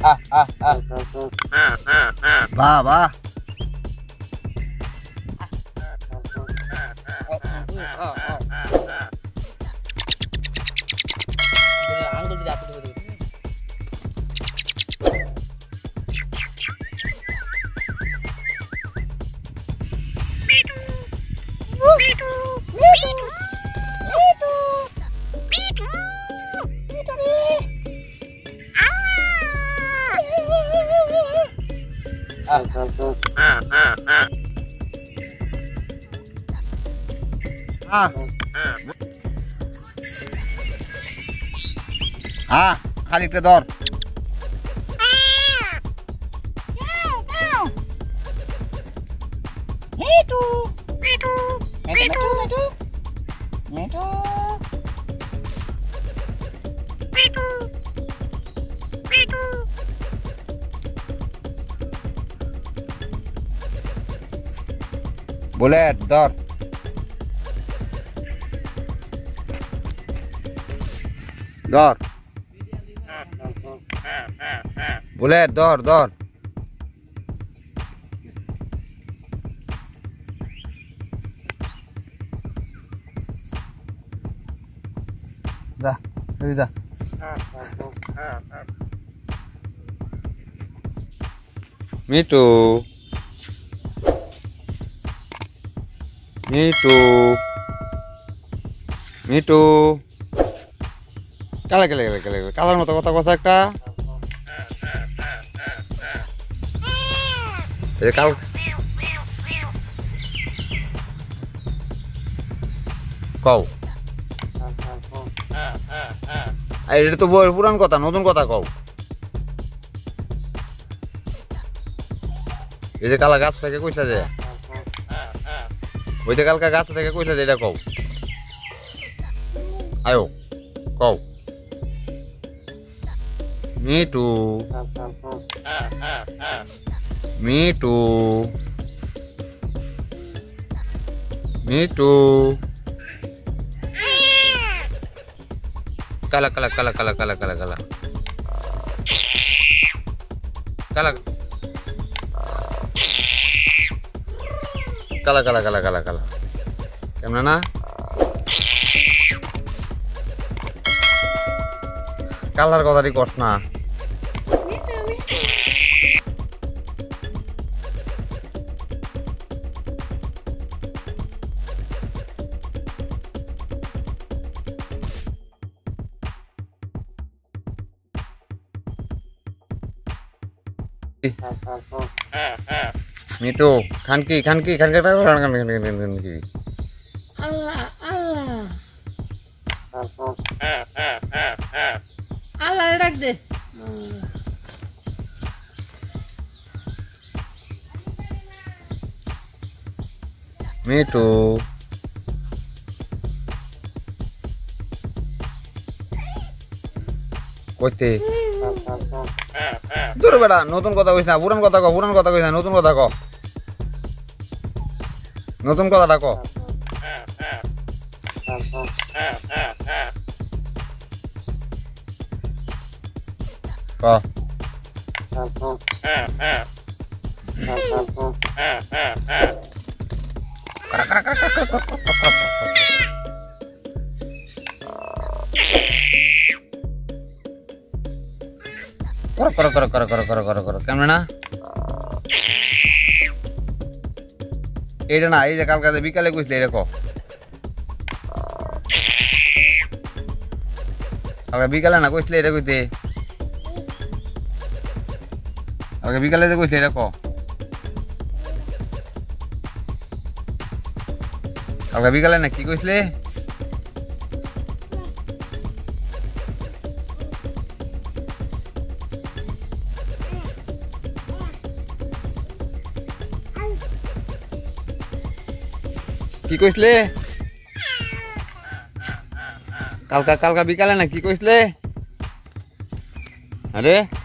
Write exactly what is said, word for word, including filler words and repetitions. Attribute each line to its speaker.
Speaker 1: বাহ বাহ हाँ खाली के दौर Metu Metu Metu Metu Metu Metu Metu Bulet dor dor Bulet dor dor dah ini dah Mitu Mitu Mitu kala kala kala kala kalar mতো কথা কথা একটা এই কাল কও আই এটা তো পুরান কথা নতুন কথা কও এই যে কালা গাছ থেকে কইছা যে ওই যে কালকা গাছ থেকে কইছা যে এটা কও আয়ো কও Mitu Mitu Mitu Kala kala kala kala kala kala kala Kala Kala kala kala kala kala Kemana na Kalar kau tadi kosna Mitu kanki kanki kanki kanki kanki
Speaker 2: Allah Allah Allah rak de
Speaker 1: Mitu কইতে দূর বেটা নতুন কথা কইছ না পুরান কথা কও পুরান কথা কইছ না নতুন কথা কও নতুন কথাটা কও কও করা করা করা Koro koro koro koro koro koro koro কেমন না এইটা না এই যে কালকে বিকালে কইছিলে এটা কো আগে বিকালে না কইছিলে এটা কইতে আগে বিকালে যে কইছিলে এটা কো আগে বিকালে না কি কইছিলে কি কইছিলে কালকা কালকা বিকালে না কি কইছিলে আরে